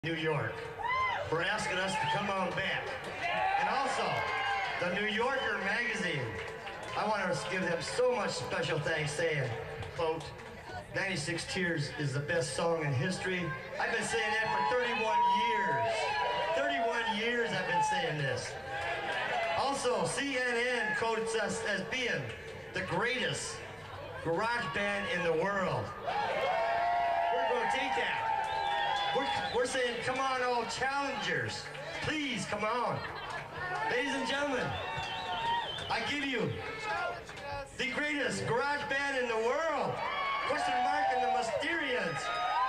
New York for asking us to come on back. And also, the New Yorker magazine. I want to give them so much special thanks saying, quote, 96 Tears is the best song in history. I've been saying that for 31 years. 31 years I've been saying this. Also, CNN quotes us as being the greatest garage band in the world. We're going to take that. We're saying, come on, all challengers. Please, come on. Ladies and gentlemen, I give you the greatest garage band in the world. Question mark and the Mysterians.